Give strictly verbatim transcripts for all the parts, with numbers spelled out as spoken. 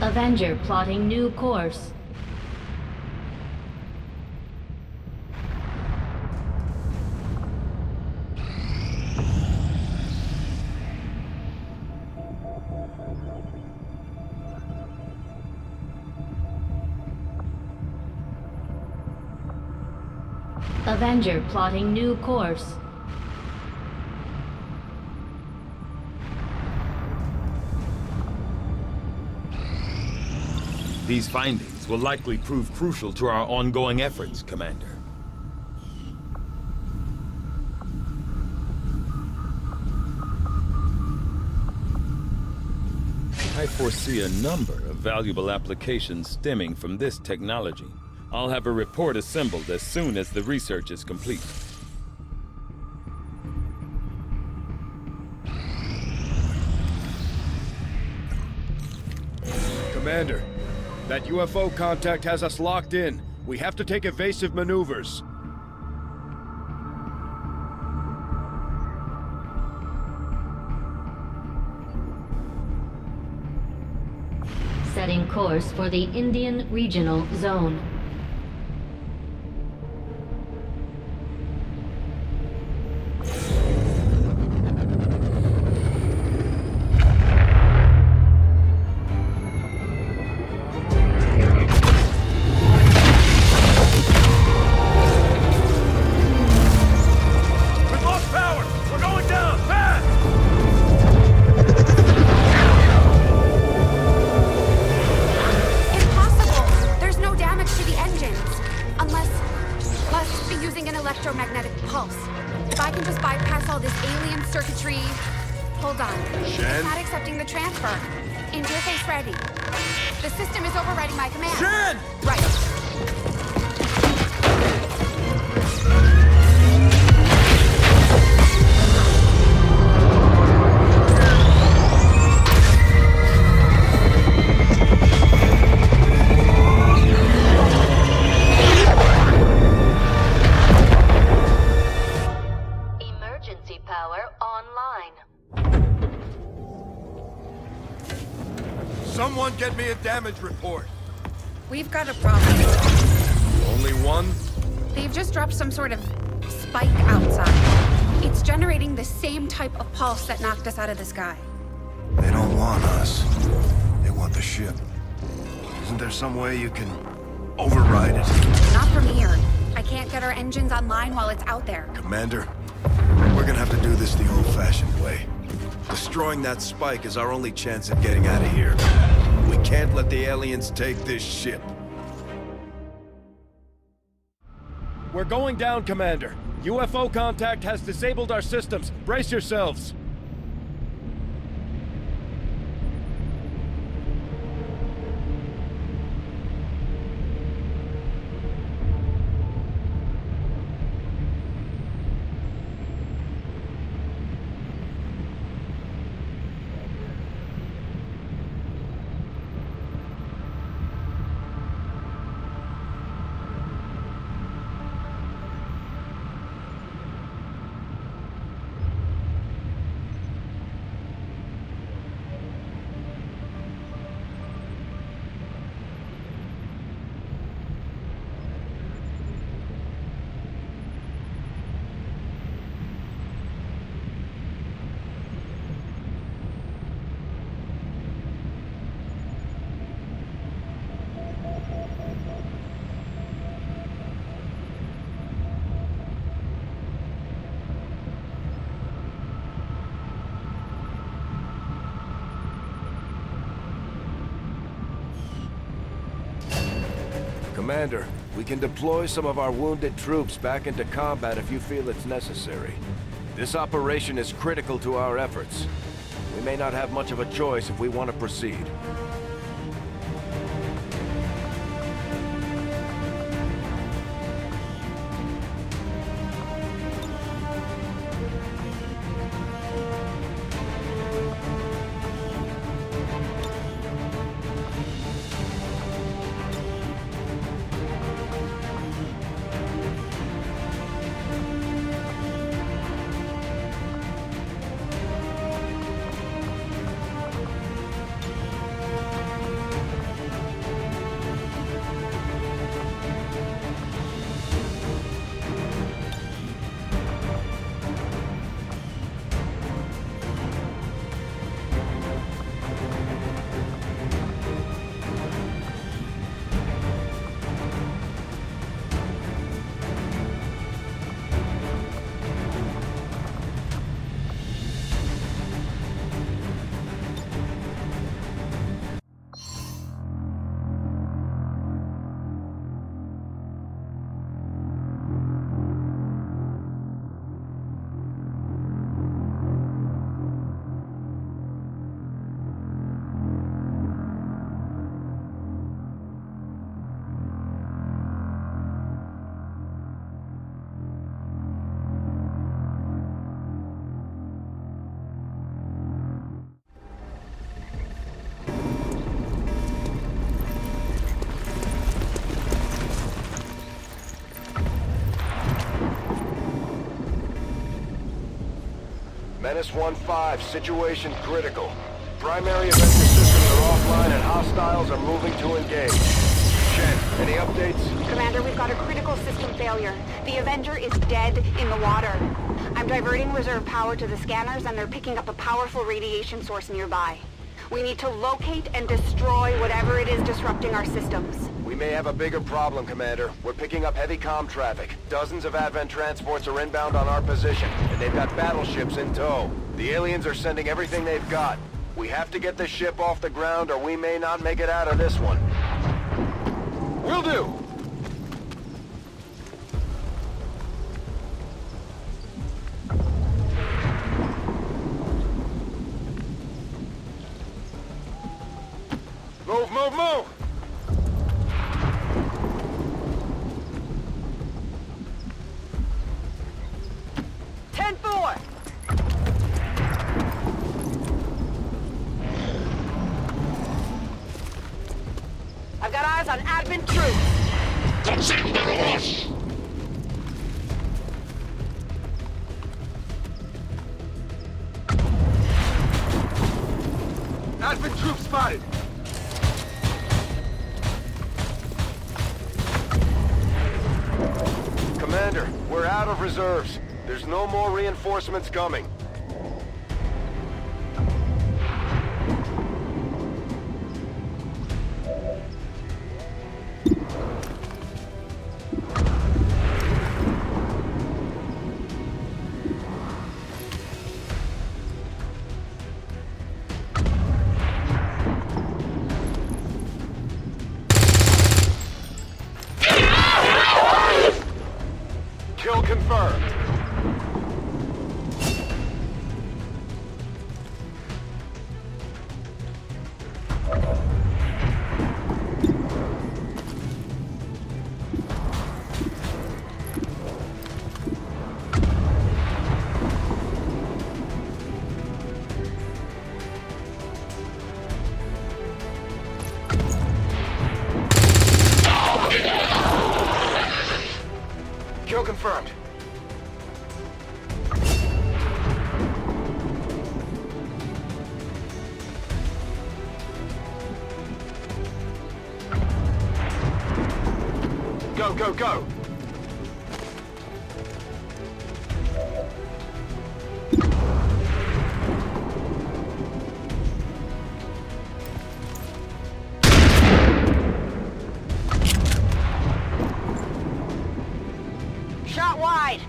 Avenger plotting new course. Avenger plotting new course. These findings will likely prove crucial to our ongoing efforts, Commander. I foresee a number of valuable applications stemming from this technology. I'll have a report assembled as soon as the research is complete. Commander, that U F O contact has us locked in. We have to take evasive maneuvers. Setting course for the Indian Regional Zone. Someone get me a damage report. We've got a problem. Only one? They've just dropped some sort of spike outside. It's generating the same type of pulse that knocked us out of the sky. They don't want us. They want the ship. Isn't there some way you can override it? Not from here. I can't get our engines online while it's out there. Commander, we're gonna have to do this the old-fashioned way. Destroying that spike is our only chance at getting out of here. We can't let the aliens take this ship. We're going down, Commander. U F O contact has disabled our systems. Brace yourselves. Commander, we can deploy some of our wounded troops back into combat if you feel it's necessary. This operation is critical to our efforts. We may not have much of a choice if we want to proceed. Dennis one five, situation critical. Primary Avenger systems are offline and hostiles are moving to engage. Chen, any updates? Commander, we've got a critical system failure. The Avenger is dead in the water. I'm diverting reserve power to the scanners and they're picking up a powerful radiation source nearby. We need to locate and destroy whatever it is disrupting our systems. We may have a bigger problem, Commander. We're picking up heavy comm traffic. Dozens of Advent transports are inbound on our position, and they've got battleships in tow. The aliens are sending everything they've got. We have to get this ship off the ground or we may not make it out of this one. Will do! Move, move, move! ten four! I've got eyes on Advent troops. Advent troops spotted! Commander, we're out of reserves. There's no more reinforcements coming. Kill confirmed. Kill confirmed. Go, go, go! Shot wide.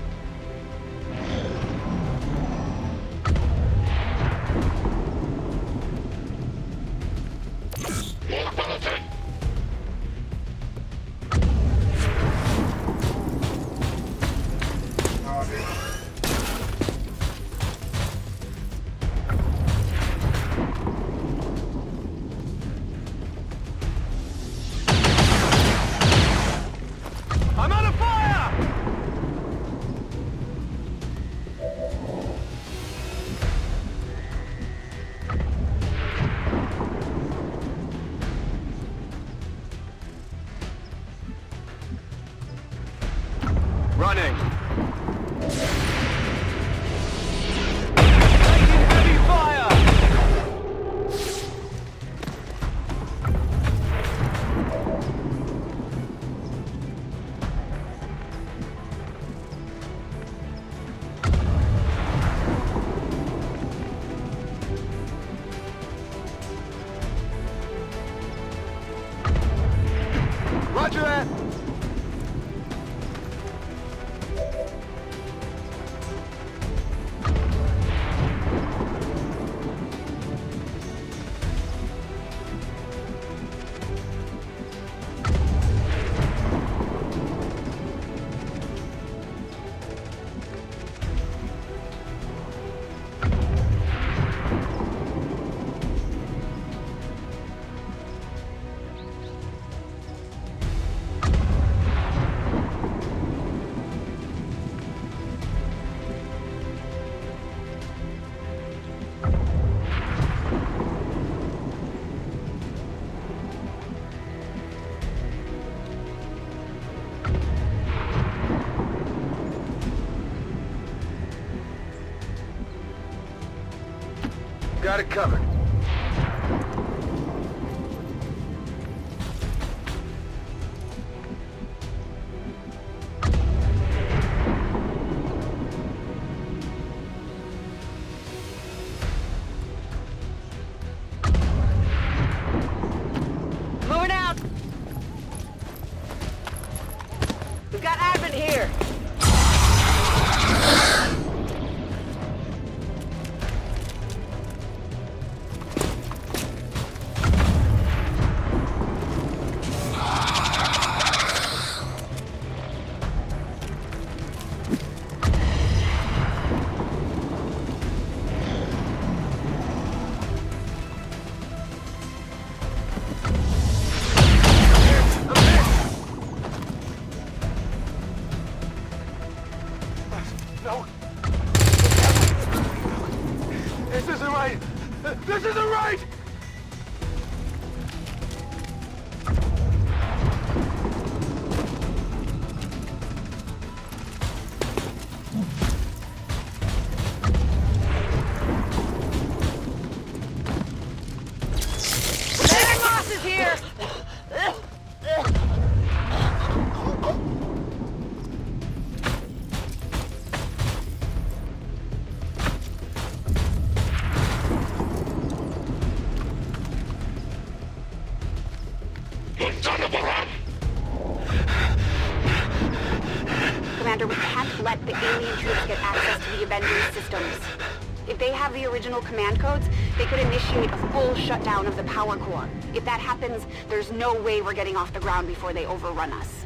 I'm under fire! Running. Taking heavy fire! Roger that! got it covered. Moving out! We've got admin here! No. This isn't right. This isn't right! Landing Moss is here! Commander, we can't let the alien troops get access to the Avengers systems. If they have the original command codes, they could initiate a full shutdown of the power core. If that happens, there's no way we're getting off the ground before they overrun us.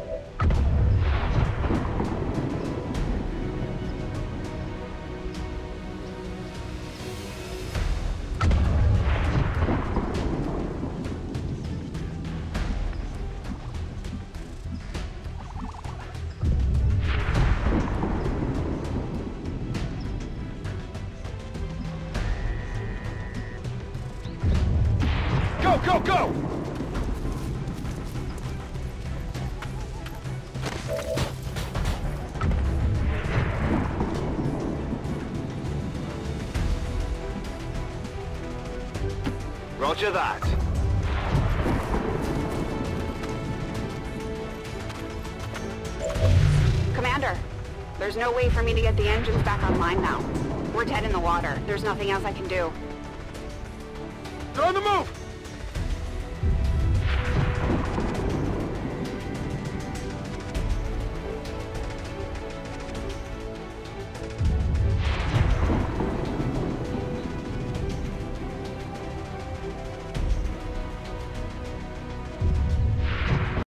Go, go, go! Roger that. Commander, there's no way for me to get the engines back online now. We're dead in the water. There's nothing else I can do. They're on the move!